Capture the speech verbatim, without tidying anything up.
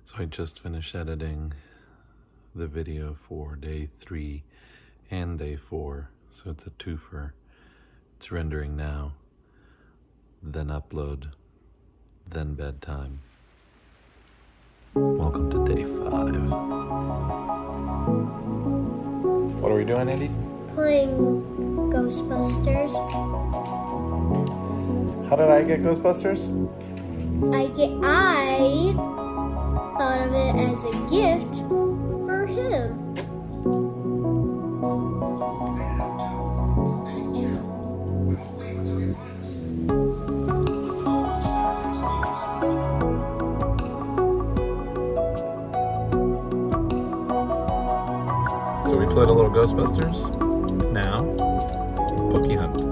So I just finished editing the video for day three and day four. So it's a twofer. It's rendering now, then upload, then bedtime. Welcome to day five. What are we doing, Andy? Playing Ghostbusters. How did I get Ghostbusters? I get I thought of it as a gift for him. So we played a little Ghostbusters. Now, Pokey Hunt.